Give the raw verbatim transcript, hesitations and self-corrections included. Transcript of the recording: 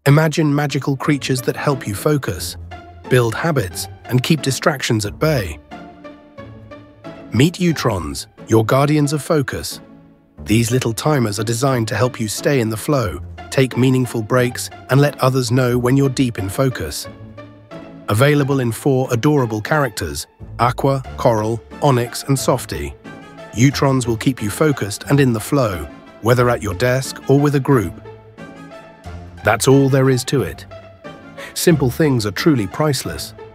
Imagine magical creatures that help you focus, build habits, and keep distractions at bay. Meet Utrons, your guardians of focus. These little timers are designed to help you stay in the flow, take meaningful breaks, and let others know when you're deep in focus. Available in four adorable characters, Aqua, Coral, Onyx, and Softy, Utrons will keep you focused and in the flow, whether at your desk or with a group. That's all there is to it. Simple things are truly priceless.